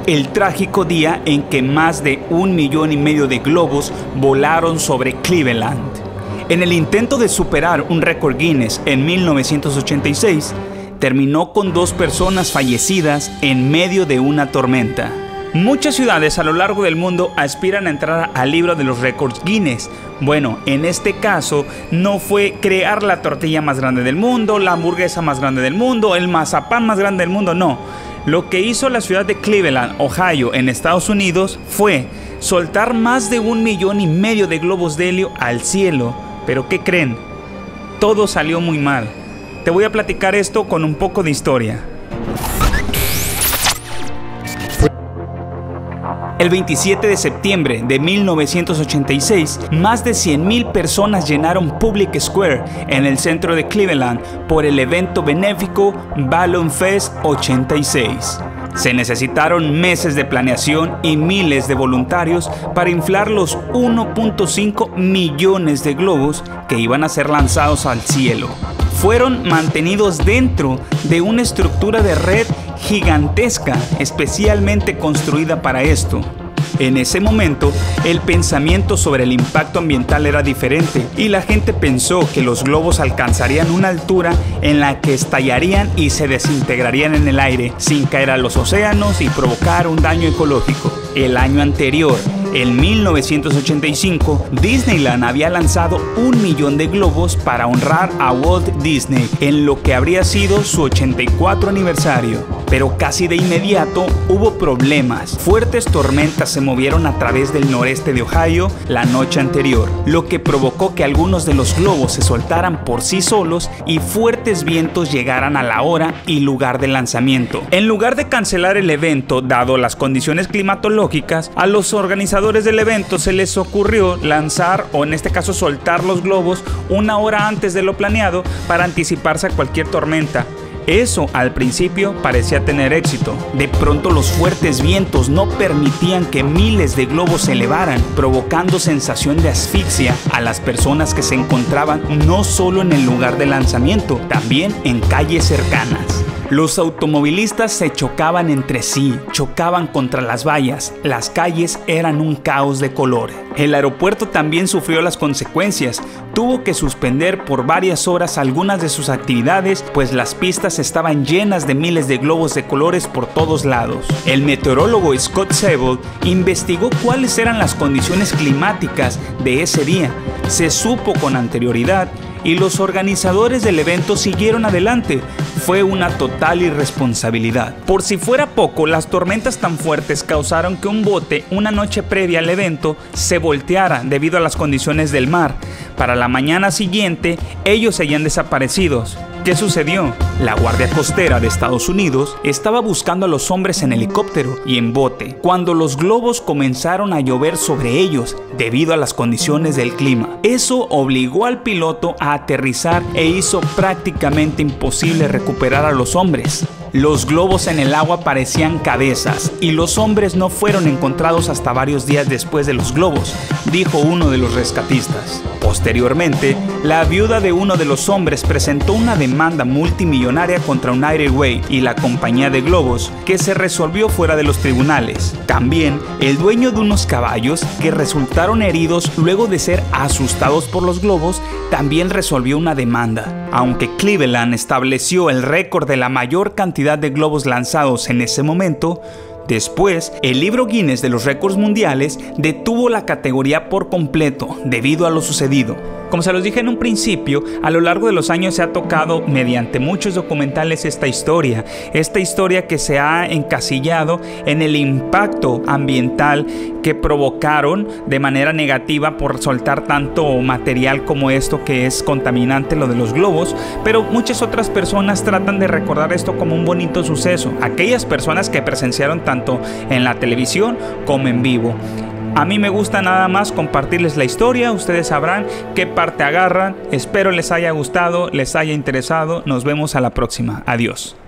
el trágico día en que más de 1,5 millones de globos volaron sobre Cleveland. En el intento de superar un récord Guinness en 1986, terminó con 2 personas fallecidas en medio de una tormenta. Muchas ciudades a lo largo del mundo aspiran a entrar al libro de los récords Guinness. Bueno, en este caso no fue crear la tortilla más grande del mundo, la hamburguesa más grande del mundo, el mazapán más grande del mundo, no. Lo que hizo la ciudad de Cleveland, Ohio, en Estados Unidos, fue soltar más de 1,5 millones de globos de helio al cielo. Pero ¿qué creen? Todo salió muy mal. Te voy a platicar esto con un poco de historia. El 27 de septiembre de 1986, más de 100,000 personas llenaron Public Square en el centro de Cleveland por el evento benéfico Balloon Fest 86. Se necesitaron meses de planeación y miles de voluntarios para inflar los 1,5 millones de globos que iban a ser lanzados al cielo. Fueron mantenidos dentro de una estructura de red gigantesca, especialmente construida para esto. En ese momento, el pensamiento sobre el impacto ambiental era diferente y la gente pensó que los globos alcanzarían una altura en la que estallarían y se desintegrarían en el aire sin caer a los océanos y provocar un daño ecológico. El año anterior, en 1985, Disneyland había lanzado 1 millón de globos para honrar a Walt Disney en lo que habría sido su 84 aniversario. Pero casi de inmediato hubo problemas. Fuertes tormentas se movieron a través del noreste de Ohio la noche anterior, lo que provocó que algunos de los globos se soltaran por sí solos y fuertes vientos llegaran a la hora y lugar de lanzamiento. En lugar de cancelar el evento, dado las condiciones climatológicas, a los organizadores del evento se les ocurrió lanzar, o en este caso soltar los globos 1 hora antes de lo planeado para anticiparse a cualquier tormenta. Eso al principio parecía tener éxito. De pronto los fuertes vientos no permitían que miles de globos se elevaran, provocando sensación de asfixia a las personas que se encontraban no solo en el lugar de lanzamiento, también en calles cercanas. Los automovilistas se chocaban entre sí, chocaban contra las vallas, las calles eran un caos de color. El aeropuerto también sufrió las consecuencias, tuvo que suspender por varias horas algunas de sus actividades, pues las pistas estaban llenas de miles de globos de colores por todos lados. El meteorólogo Scott Sable investigó cuáles eran las condiciones climáticas de ese día. Se supo con anterioridad y los organizadores del evento siguieron adelante. Fue una total irresponsabilidad. Por si fuera poco, las tormentas tan fuertes causaron que un bote, una noche previa al evento, se volteara debido a las condiciones del mar. Para la mañana siguiente, ellos seguían desaparecidos. ¿Qué sucedió? La Guardia Costera de Estados Unidos estaba buscando a los hombres en helicóptero y en bote cuando los globos comenzaron a llover sobre ellos debido a las condiciones del clima. Eso obligó al piloto a aterrizar e hizo prácticamente imposible recuperar a los hombres. Los globos en el agua parecían cabezas y los hombres no fueron encontrados hasta varios días después de los globos, dijo uno de los rescatistas. Posteriormente, la viuda de uno de los hombres presentó una demanda multimillonaria contra United Way y la compañía de globos, que se resolvió fuera de los tribunales. También, el dueño de unos caballos que resultaron heridos luego de ser asustados por los globos, también resolvió una demanda. Aunque Cleveland estableció el récord de la mayor cantidad de globos lanzados en ese momento, después, el libro Guinness de los récords mundiales detuvo la categoría por completo debido a lo sucedido. Como se los dije en un principio, a lo largo de los años se ha tocado mediante muchos documentales esta historia que se ha encasillado en el impacto ambiental que provocaron de manera negativa por soltar tanto material como esto que es contaminante, lo de los globos, pero muchas otras personas tratan de recordar esto como un bonito suceso, aquellas personas que presenciaron tanto en la televisión como en vivo. A mí me gusta nada más compartirles la historia, ustedes sabrán qué parte agarran. Espero les haya gustado, les haya interesado. Nos vemos a la próxima. Adiós.